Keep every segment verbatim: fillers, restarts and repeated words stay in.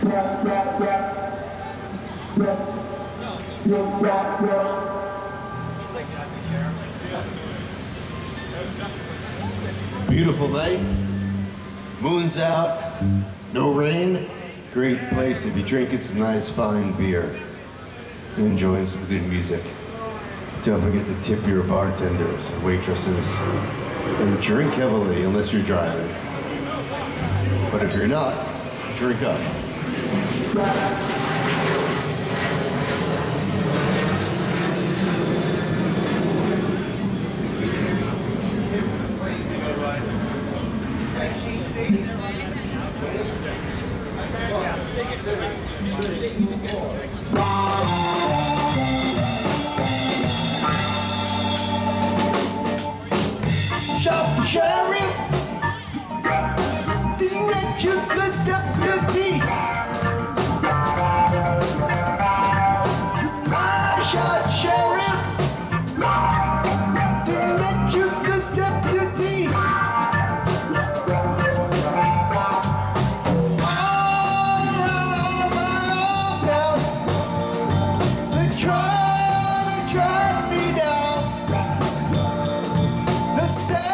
Beautiful night, moon's out, no rain, great place to be drinking some nice fine beer and enjoying some good music. Don't forget to tip your bartenders, waitresses, and drink heavily unless you're driving. But if you're not, drink up. Shop the sheriff, didn't let you the deputy. I shot sheriff, didn't let you the deputy. All around my town, they try to track me down. They say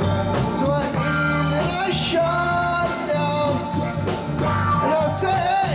say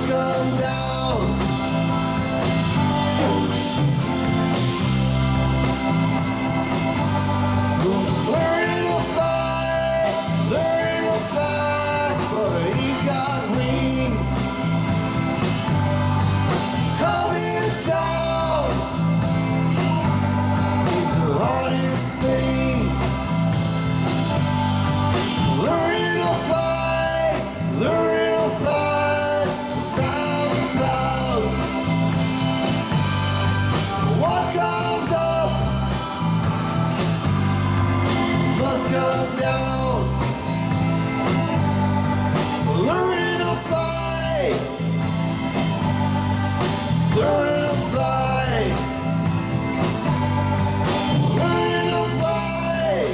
must come down. Learning to fly, learning to fly, but he got wings. Coming down is the hardest thing. Learning to fly, learning to fly around the clouds. What comes up must come down. Learning to fly, learning to fly, learning to fly,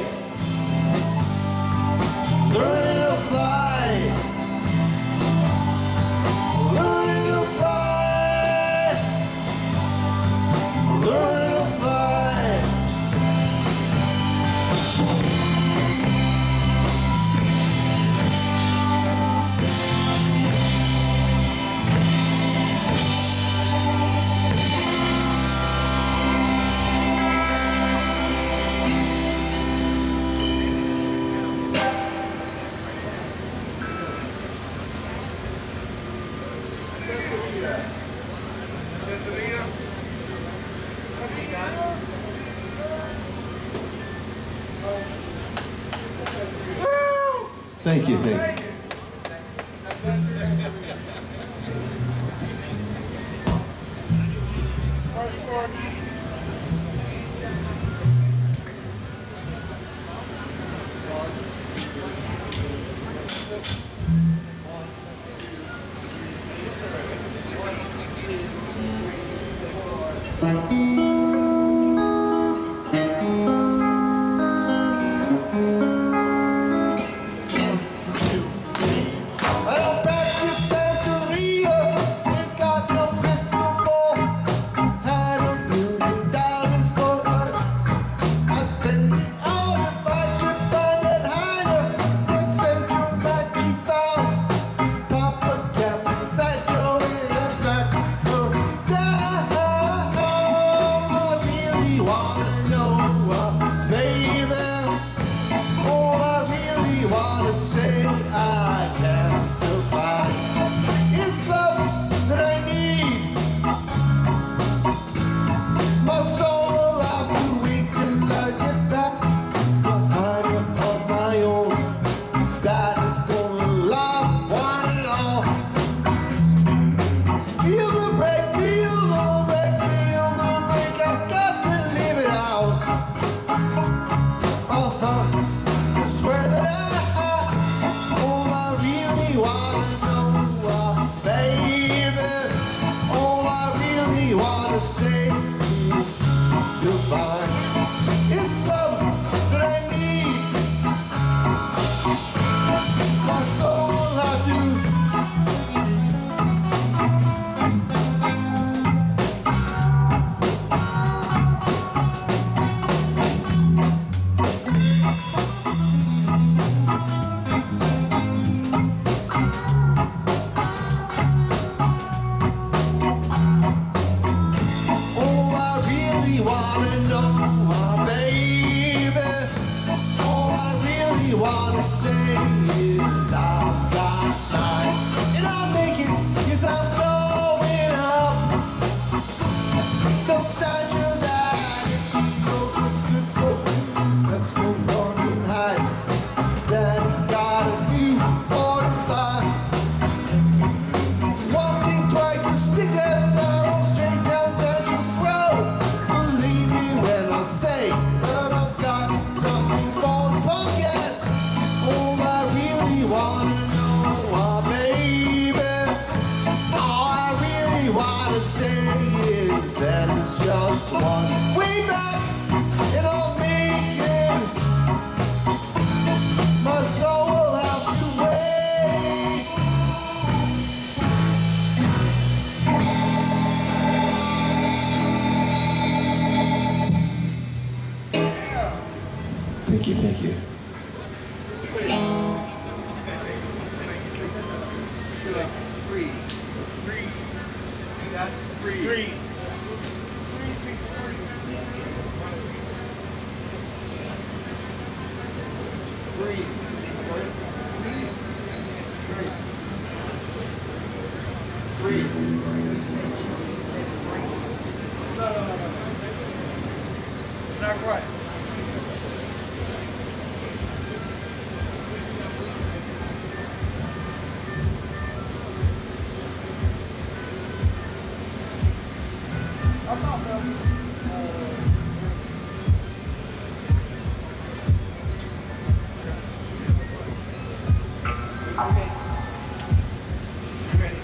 learning to fly, learning to fly, learning to fly. Thank you, thank you. Breathe. You got breathe. Breathe. Breathe. Breathe. Breathe. No, no, no, no. Not quite. I'm not ready. Okay. You ready?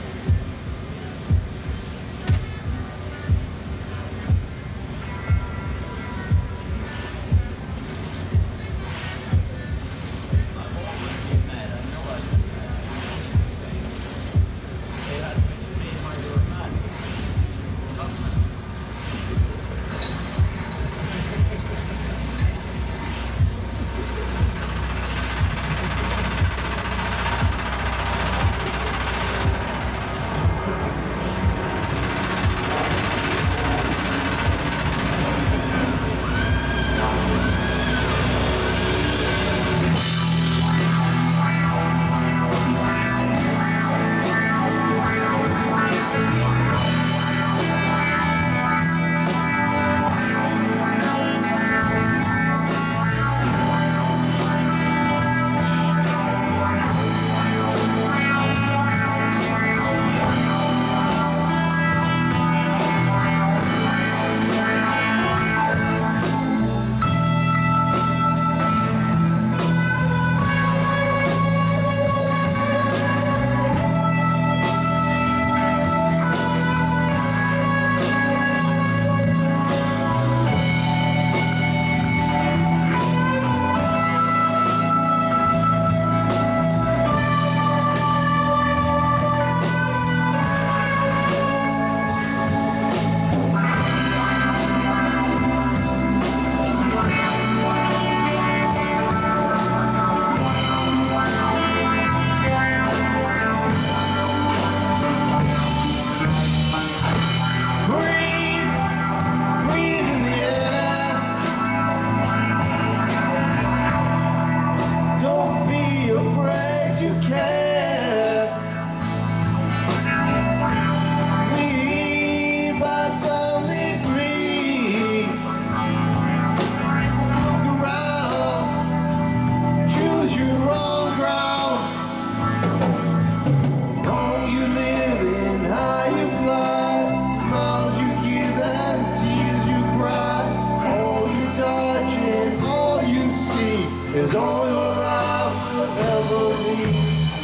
Is all your life will ever need.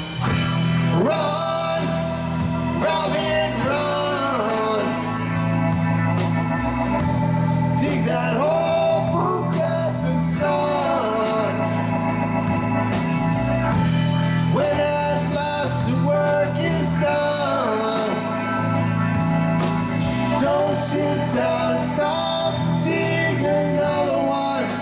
Run, rabbit, run. Dig that hole, forget the sun. When at last the work is done, don't sit down and stop to dig another one.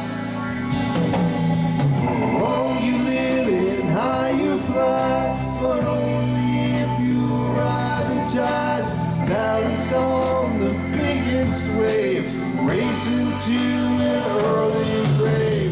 But only if you ride the tide, balanced on the biggest wave, racing to an early grave.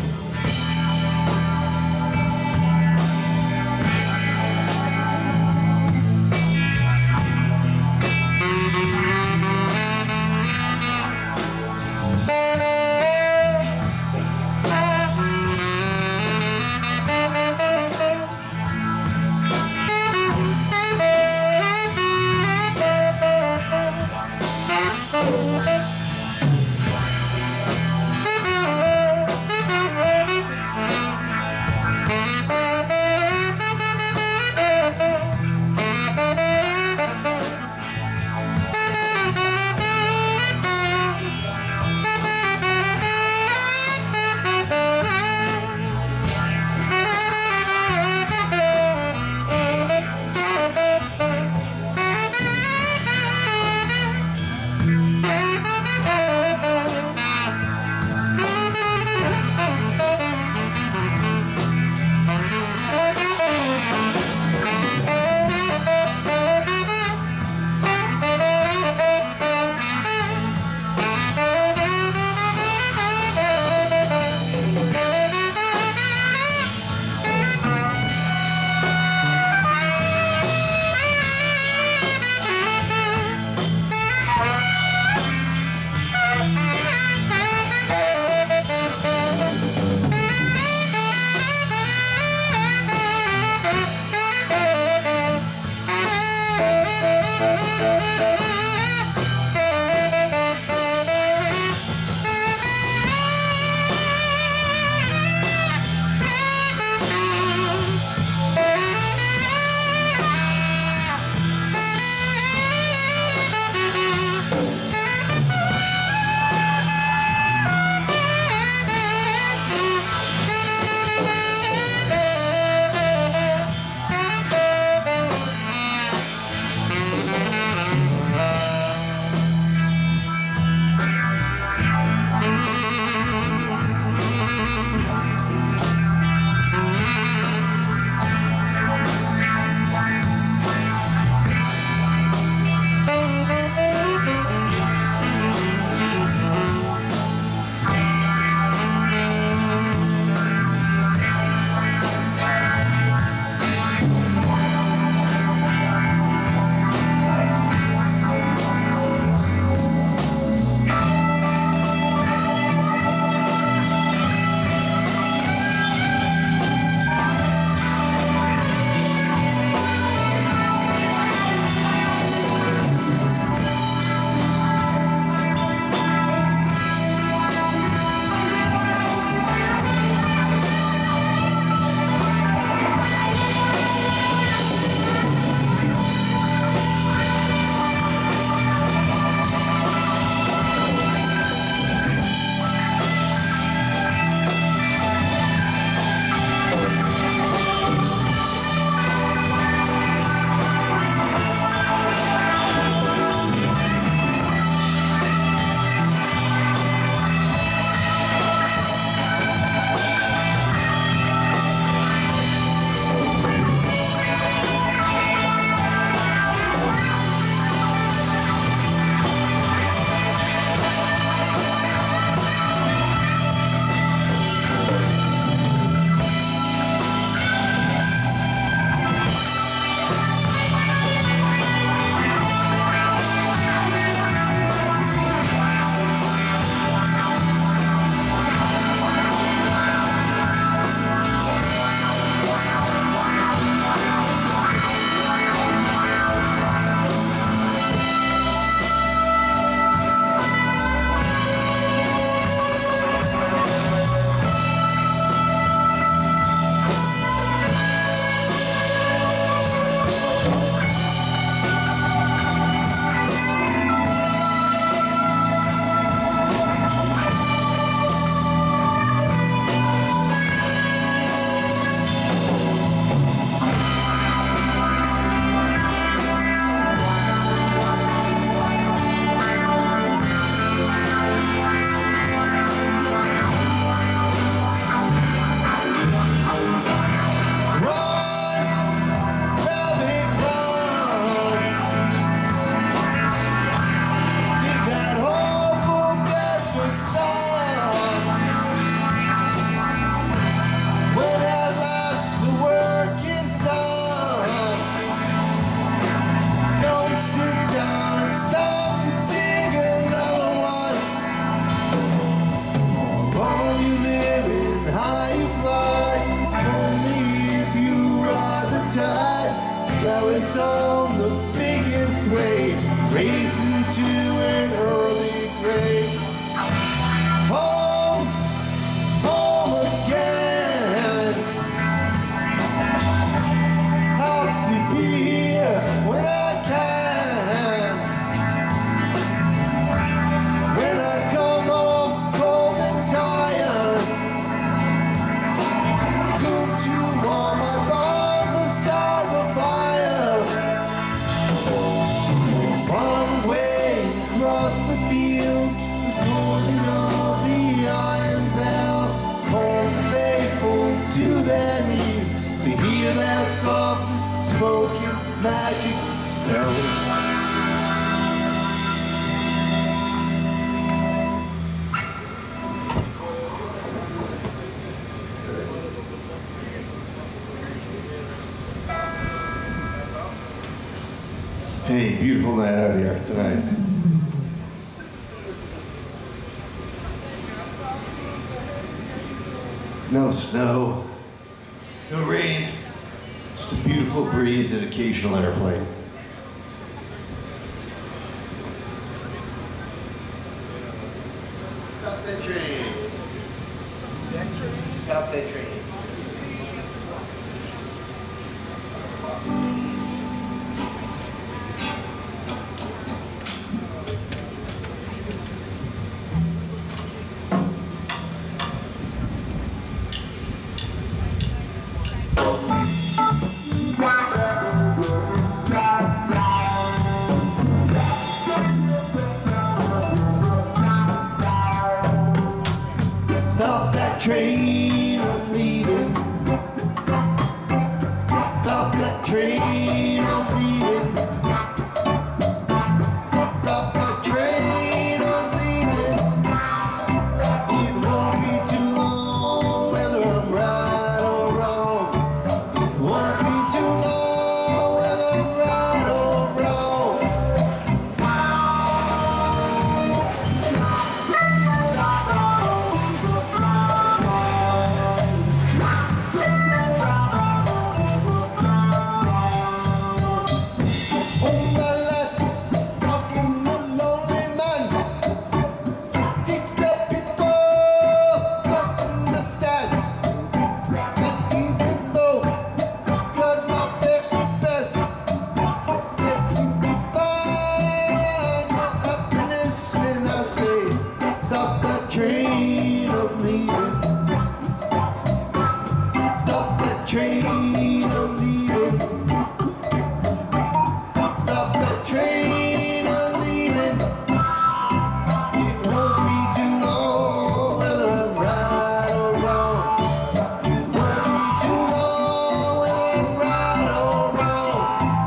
Hey, beautiful night out here tonight. No snow, no rain, just a beautiful breeze and occasional airplane. Stop that train. Stop that train. Stop that train, I'm leaving. Stop that train, I'm leaving. Stop that train, I'm leaving. It won't be too long, whether I'm right or wrong. It won't be too long, whether I'm right or wrong. All my life, I've been a lonely man. Think that people don't understand. And even though God my very best, can't seem to find no happiness. And I say, stop that train, I'm leaving. Stop that train, I'm leaving. Stop that train, I'm leaving. It won't be too long, whether I'm right or wrong. It won't be too long, whether I'm right or wrong.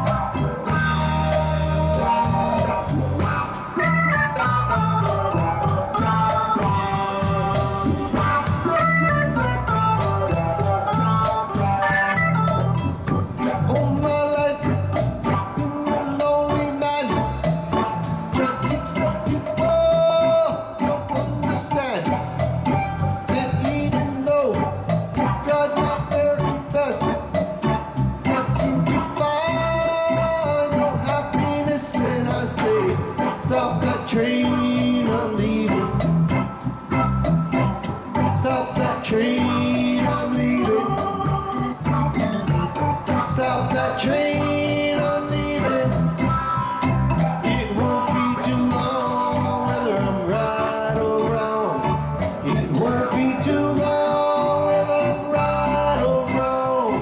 All my life, been a lonely man. Can't teach the people, don't understand. And even though tried my very best, can't seem to find no happiness. And I say, stop that train, I'm leaving. Stop that train, I'm leaving. Stop that train, I'm leaving. It won't be too long, whether I'm right or wrong. It won't be too long, whether I'm right or wrong.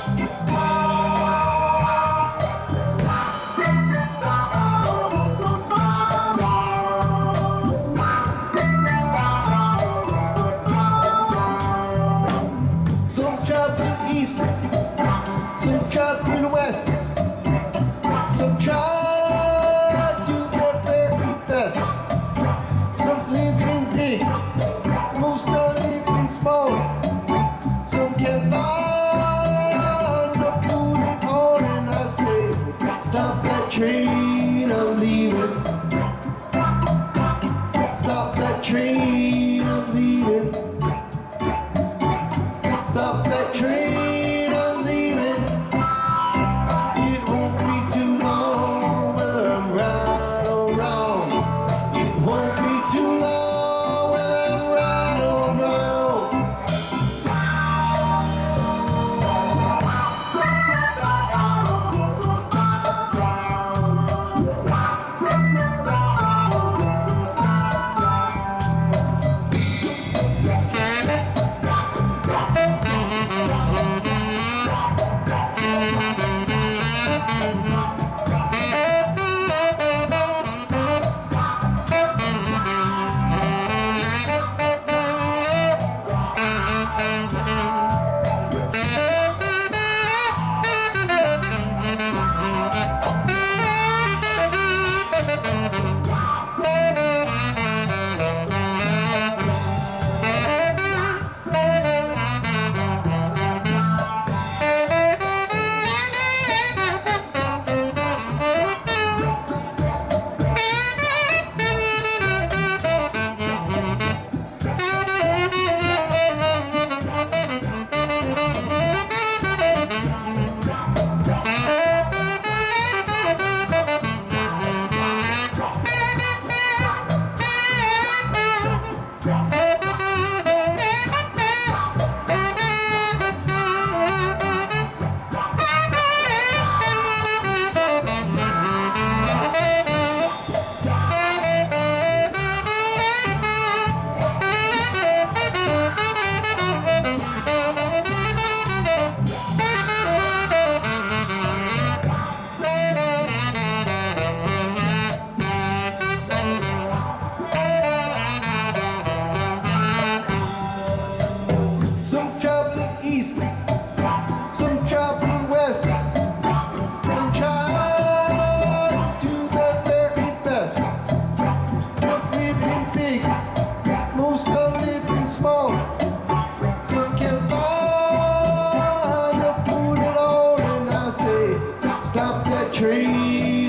Some travel east, some travel west, some try to their very best. Some live in big, most don't live in small. Some can't find no food at all. And I say, stop that train, I'm leaving. Stop that train, I'm leaving. Stop that train, I'm leaving. It won't be too long, whether I'm right or wrong. It won't be too long, whether I'm right or wrong.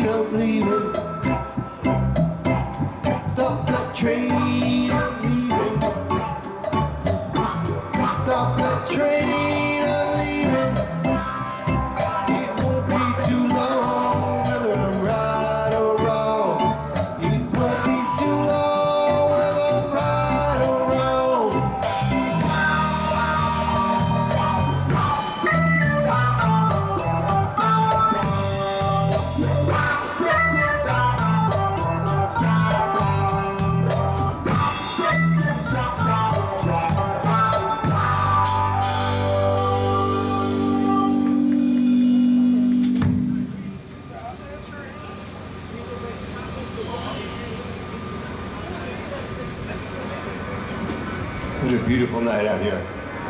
train, I'm leaving. Stop that train, I'm leaving. Stop that train, I'm leaving. It won't be too long, whether I'm right or wrong. It won't be too long, whether I'm right or wrong. What a beautiful night out here.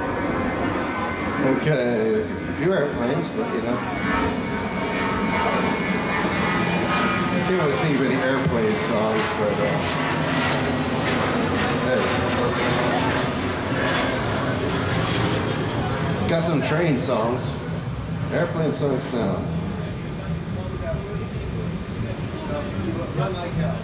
Okay, a few airplanes, but you know. I can't really think of any airplane songs, but uh, hey. Got some train songs. Airplane songs now. Run like hell.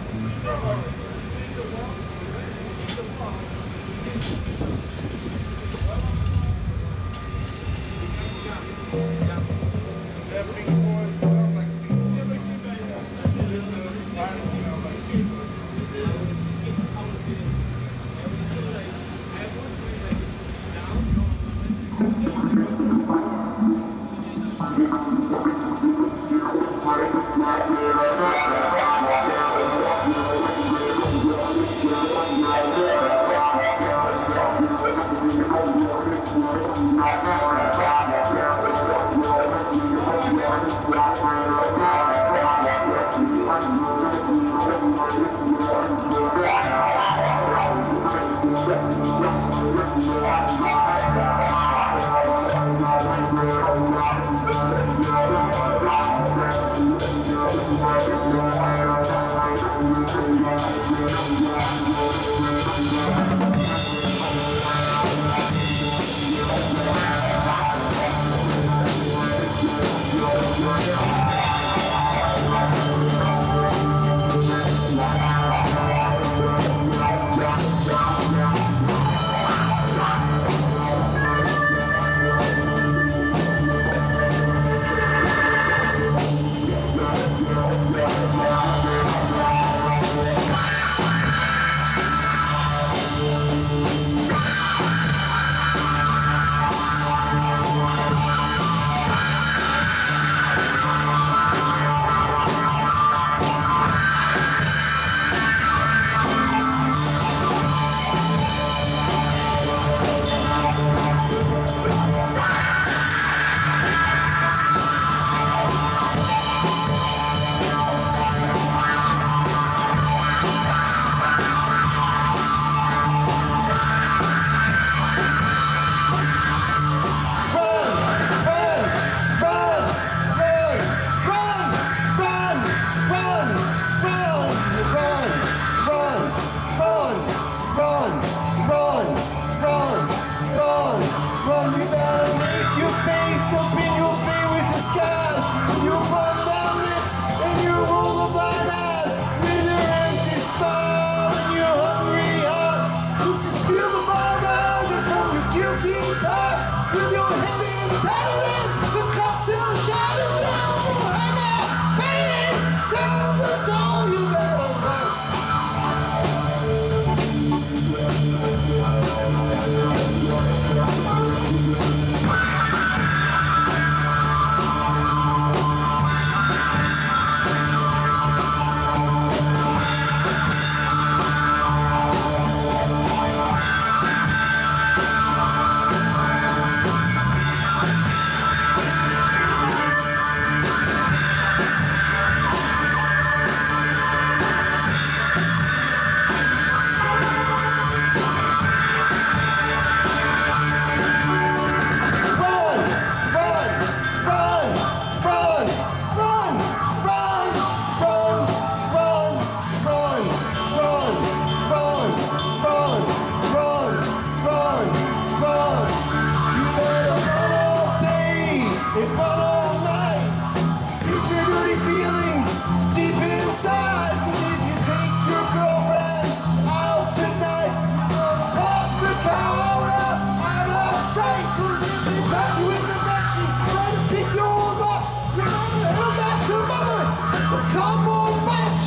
We'll be right back.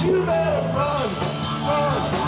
You better run, run.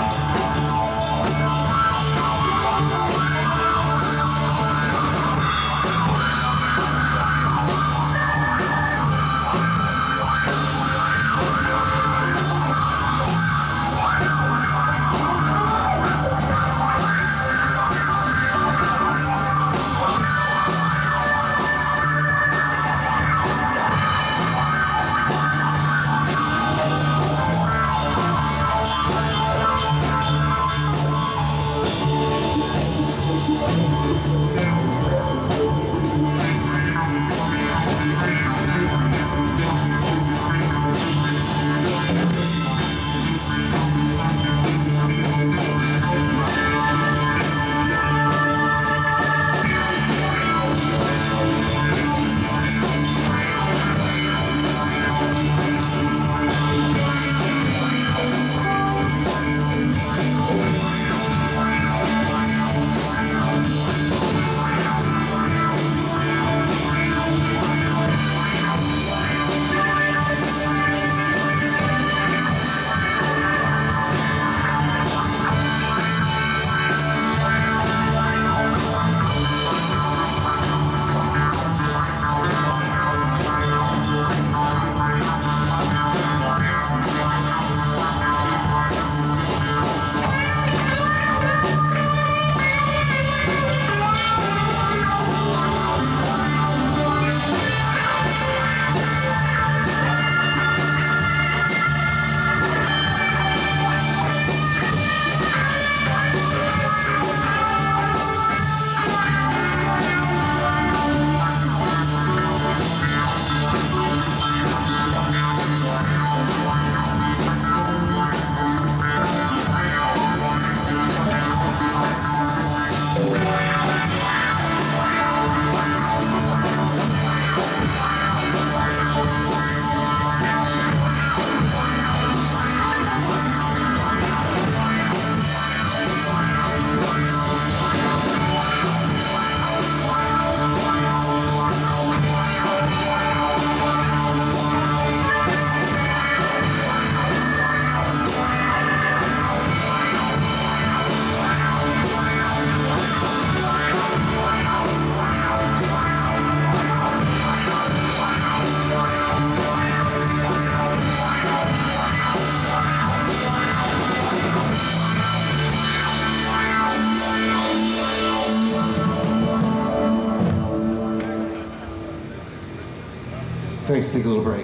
Thanks, take a little break.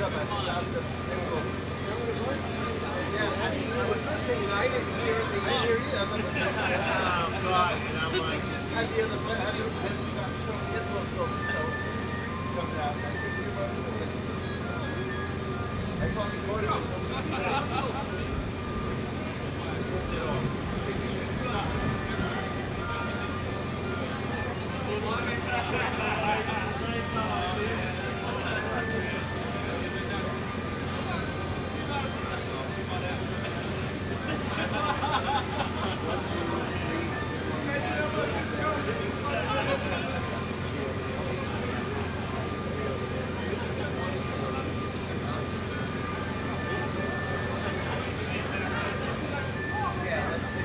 I was listening and I didn't hear the either. Oh God! And I'm like, I had the other, I had the, I forgot to throw the headphones over, so it's coming out. I think we were doing it. I finally caught it. Yeah, that's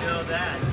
know that.